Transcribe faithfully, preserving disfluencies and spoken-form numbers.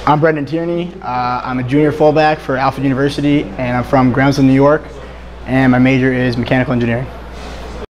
I'm Brendan Tierney. Uh, I'm a junior fullback for Alfred University, and I'm from Groundsville, New York, and my major is mechanical engineering.